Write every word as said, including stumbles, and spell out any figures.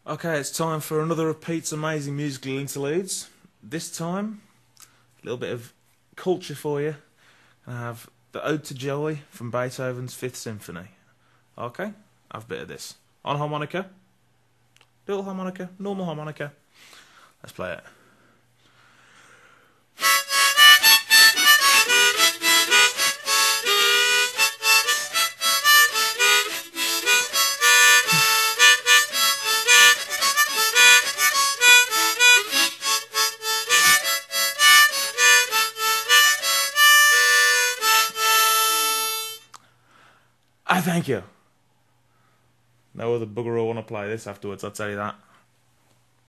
Okay, it's time for another of Pete's amazing musical interludes. This time, a little bit of culture for you. I have the Ode to Joy from Beethoven's Fifth Symphony. Okay, have a bit of this. On harmonica, little harmonica, normal harmonica. Let's play it. I thank you. No other bugger will want to play this afterwards, I'll tell you that.